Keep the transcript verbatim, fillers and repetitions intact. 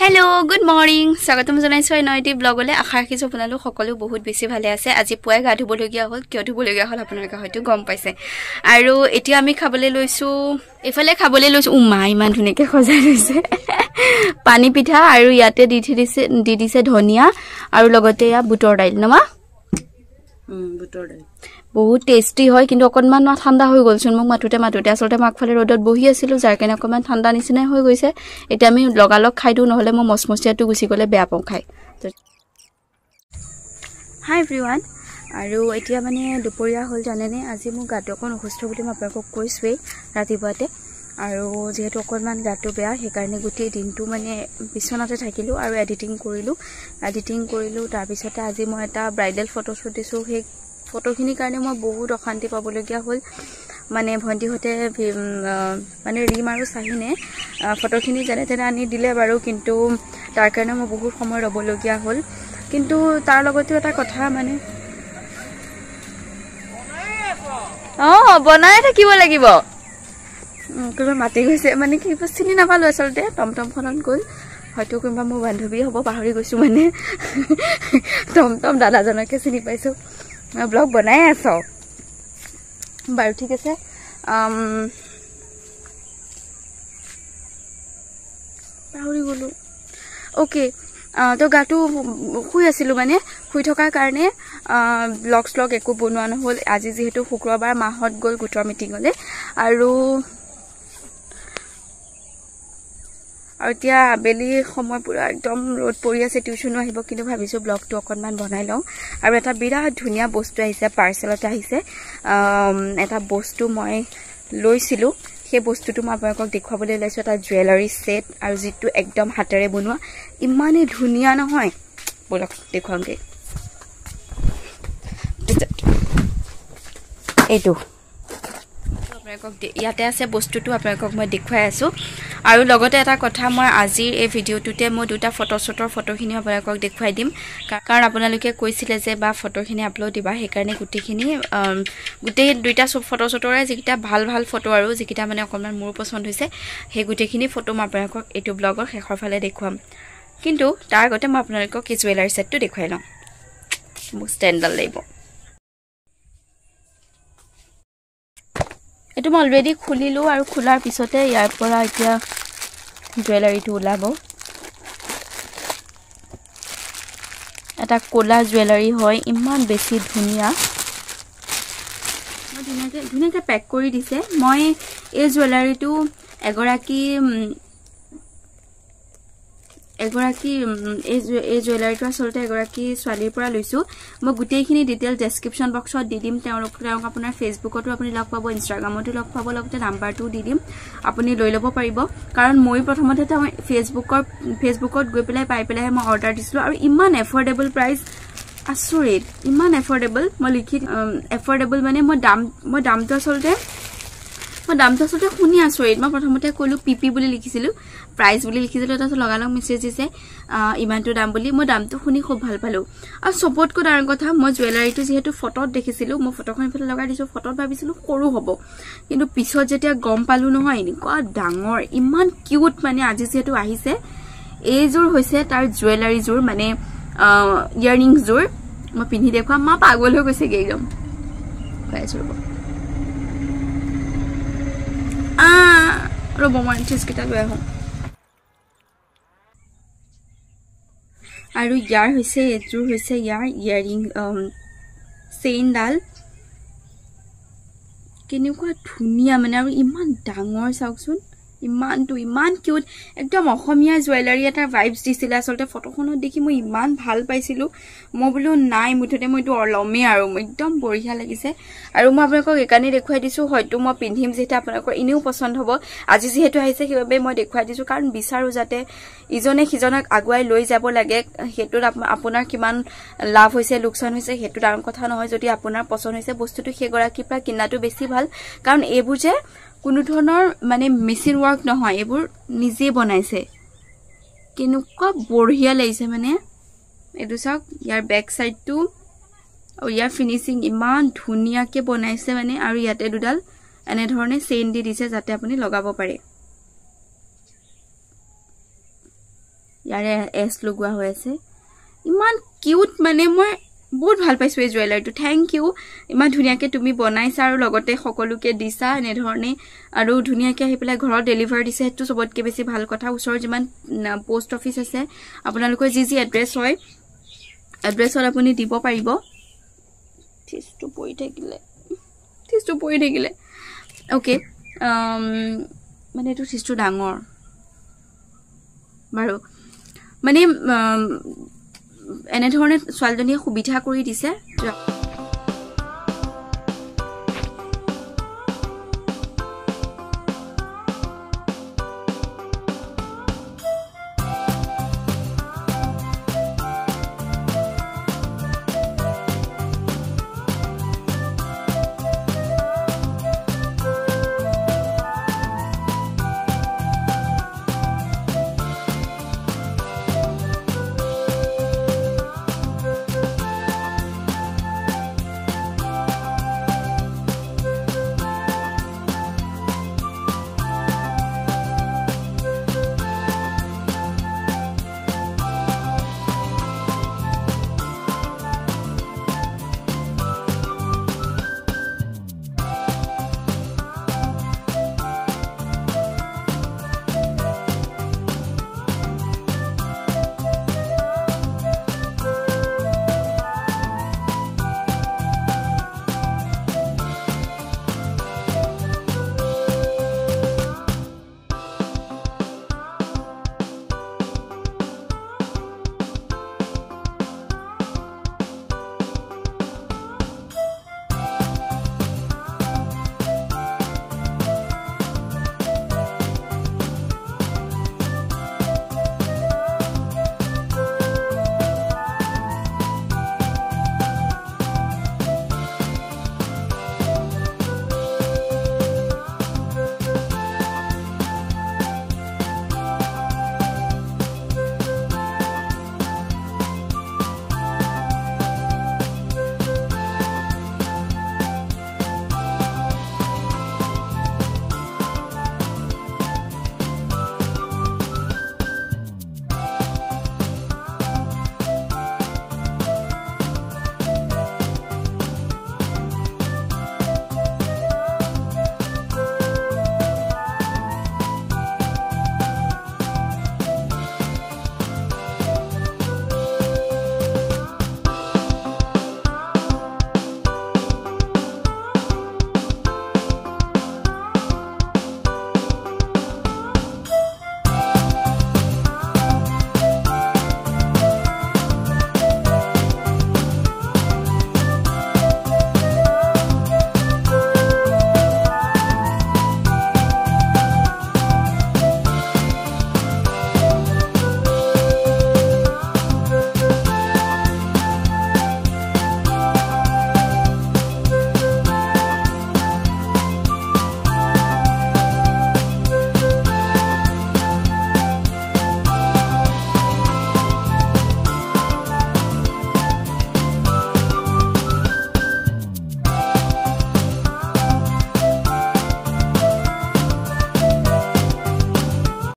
Hello, good morning. স্বাগতম জনাইছো নয়টি ব্লগলে আশা ৰাখিছো আপোনালোক সকলো বহুত বেছি ভালে আছে। আজি পুৱাই গা ধুবলগীয়া হ'ল, কিয় ধুবলগীয়া হ'ল আপোনালোকে হয়তো গম পাইছে। আৰু এতিয়া আমি খাবলৈ লৈছো, এফালে খাবলৈ লৈছো উমা ইমান ধুনীয়াকৈ সজাই লৈছে। পানী পিঠা আৰু ইয়াতে দি দিছে দি দিছে ধনিয়া আৰু লগতে ইয়া বুটৰ দাইল নমা উম বুটৰ দাইল বহুত টেস্টি হয় কিন্তু অকনমান ঠাণ্ডা হৈ গলছন মোক মাতুতে মাতুতে আসলতে মাকফালে ৰদত বহি আছিল যাৰ কাৰণে অকনমান ঠাণ্ডা নিচিনা হৈ গৈছে এটা আমি লগালক খাই দিও নহলে মই মসমসিয়াটো গুছি গলে বেয়া পাওঁ খাই হাই एवरीवन আৰু এতিয়া মানে দুপৰীয়া হল জানেনে আজি মোক গাটো অকন অসুস্থ বুলি মই আপোনাক কৈছোৱে ৰাতিপুৱাতে আৰু যেহেতু অকনমান গাটো বেয়া সেই কাৰণে গুটি দিনটো মানে বিছনাতে থাকিলো আৰু এডিটিং কৰিলো এডিটিং কৰিলো তাৰ পিছতে আজি মই এটা ব্ৰাইডাল ফটোশুট দিছো সেই ফটোখিনি কাৰণে মই বহুত অশান্তি পাবলগীয়া হ'ল মানে ভন্টি হতে মানে ৰিম আৰু সাহিনে ফটোখিনি জানে তেনে আনি দিলে বাৰু কিন্তু তাৰ কাৰণে মই বহুত সময় ৰবলগীয়া হ'ল কিন্তু তাৰ লগতে এটা কথা মানে অ বনাই থাকিব লাগিব কোনোবা মাতি গৈছে মানে কি চিনি নাপালো আসলতে টমটমখনত গ'ল হয়তো কোনোবা মোৰ বান্ধৱী হ'ব পাহৰি গৈছো মানে টমটম দাদাজনকে চিনি পাইছো ব্লগ বনাই আছো বাৰু ঠিক আছে আম পাহৰি গলো ওকে তো গাটো শুই আছিলো মানে শুই থকাৰ কাৰণে ব্লগ স্লগ একো বনোৱা নহল আজি যেহেতু শুক্ৰবাৰ মাহত গল গোটৰ মিটিংলে আৰু আৰু এতিয়া বেলি সময় পুৰা একদম ৰ'দ পৰি আছে টিউচনো আহিব কিন্তু ভাবিছো ব্লগটো অকনমান বনাই লওঁ আৰু এটা বিৰাট ধুনীয়া বস্তু আহিছে পাৰ্সেলতে আহিছে এটা বস্তু মই লৈছিলো সেই বস্তুটো মই আপোনাক দেখুৱাবলৈ লৈছো এটা জুৱেলাৰী সেট আৰু যেটো একদম হাতেৰে বনোৱা ইমানে ধুনীয়া নহয় বলক দেখুৱামগে এইটো ইয়াতে আছে বস্তুটো আপোনাক মই দেখুৱাই আছো আৰু লগতে এটা কথা মই আজি এই ভিডিওটোতে মই দুটা ফটোশুটৰ ফটোখিনি আপোনাক দেখুৱাই দিম কাৰণ আপোনালোকে কৈছিলে যে বা ফটোখিনি আপলোড দিবা সেই কাৰণে গুটিখিনি গুটে দুইটা ফটোশুটৰে যিকিটা ভাল ভাল ফটো আৰু যিকিটা মানে অকমান মোৰ পছন্দ হৈছে সেই গুটিখিনি ফটো মই আপোনাক এইটো ব্লগৰ শেষৰ ফালে দেখুৱাম কিন্তু তাৰ আগতে মই আপোনালোকক কি জুৱেলাৰী সেটটো দেখুৱাই লওঁ মোক ষ্টেণ্ডাল লাগিব এটো মই অলৰেডি খুলিলো আৰু খোলাৰ পিছতে ইয়াৰ পৰা এতিয়া জুৱেলাৰীটো ওলাব এটা কোলা জুৱেলাৰী হয় ইমান বেছি ধুনীয়া মই ধুনীয়াকৈ ধুনীয়াকৈ পেক কৰি দিছে মই এই জুৱেলাৰীটো এগৰাকী এগৰাকী এই এই জুৱেলাৰীটো আসলতে এগৰাকী ছোৱালীৰ পৰা লৈছো মই গোটেইখিনি ডিটেইল ডেসক্ৰিপচন বক্সত দি দিম তেওঁলোক তেওঁলোক আপোনাৰ ফেসবুকতো আপুনি লগ পাব ইনষ্টাগ্ৰামতো লগ পাব লগতে নাম্বাৰটো দি দিম আপুনি লৈ ল'ব পাৰিব কাৰণ মই প্ৰথমতে মই ফেসবুকৰ ফেসবুকত গৈ পেলাই পাই পেলাই মই অৰ্ডাৰ দিছিলো আৰু ইমান এফৰ্ডেবল প্ৰাইস আচৰিত ইমান এফৰ্ডেবল মই লিখি এফৰ্ডেবল মানে মই দাম মই দামটো আসলতে মই দামটো আসলতে শুনি আচৰিত মই প্ৰথমতে কলো পিপি বুলি লিখিছিলো প্ৰাইস বুলি লিখিছিলো তাতে লগালগ মেছেজ দিছে ইমানটো দাম বুলি মই দামটো শুনি খুব ভাল পালো আৰু সপোৰ্টকো ডাঙৰ কথা মই জুৱেলাৰীটো যেহেতু ফটোত দেখিছিলো মই ফটোখন ফটো লগাই দিছো ফটোত ভাবিছিলো সৰু হ'ব কিন্তু পিছত যেতিয়া গম পালো নহয় এনেকুৱা ডাঙৰ ইমান কিউট মানে আজি যেহেতু আহিছে এইজোৰ হৈছে তাৰ জুৱেলাৰী জোৰ মানে ইয়াৰিংছ জোৰ মই পিন্ধি দেখুৱা মা পাগল হৈ গৈছে একদম পাইছো ৰব আ ৰব মই চিজকিটা লৈ আহো আৰু ইয়াৰ হৈছে এজোৰ হৈছে ইয়াৰ ইয়াৰিং চেইনডাল কেনেকুৱা ধুনীয়া মানে আৰু ইমান ডাঙৰ চাওকচোন ইমানটো ইমান কিউট একদম অসমীয়া জুৱেলাৰী এটা ভাইবছ দিছিলে আসলতে ফটোখনত দেখি মই ইমান ভাল পাইছিলো মই বলো নাই মুঠতে মই এইটো লমে আৰু একদম বঢ়িয়া লাগিছে আৰু মই আপোনাক একানি দেখুৱাই দিছো হয়তো মই পিন্ধিম যেটা আপোনাক ইনেও পছন্দ হ'ব আজি যেহেতু আহিছে সেইবাবে মই দেখুৱাই দিছো কাৰণ বিচাৰো যাতে ইজনে সিজনক আগুৱাই লৈ যাব লাগে হেতু আপোনাৰ কিমান লাভ হৈছে লোকসান হৈছে হেতু ডাঙৰ কথা নহয় যদি আপোনাৰ পছন্দ হৈছে বস্তুটো হেগৰাকী পৰা কিনাটো বেছি ভাল কাৰণ এইবোৰ যে কোনো ধৰণৰ মানে মেচিন ওয়ার্ক নহয় এবোৰ নিজে বনাইছে কেনেকুৱা বঢ়িয়া লাগিছে মানে এটো চাওক ইয়াৰ ব্যাক সাইডটো আৰু ইয়াৰ ফিনিশিং ইমান ধুনীয়াকে বনাইছে মানে আৰু ইয়াতে দুডাল এনে ধৰণে চেইন দি দিছে যাতে আপুনি লগাব পাৰে ইয়াৰে এছ লগোৱা হৈ আছে ইমান কিউট মানে মই বহুত ভাল পাইছো এই জুৱেলাৰীটো থ্যাংক ইউ ইমান ধুনিয়াকে তুমি বনাইছা আৰু লগতে সকলোকে দিছা এনে ধৰণে আৰু ধুনিয়াকে আহি পেলাই ঘৰত ডেলিভাৰ দিছে হেতু সবতকে বেছি ভাল কথা ওচৰ যিমান পোষ্ট অফিচ আছে আপোনালোকৰ যি যি এড্ৰেছ হয় এড্ৰেছত আপুনি দিব পাৰিব ঠিসটো পৰি থাকিলে ঠিসটো পৰি থাকিলে ওকে um মানে এটো ঠিসটো ডাঙৰ বাৰু মানে এনে ধৰণে ছোৱালজনীয়ে সুবিধা কৰি দিছে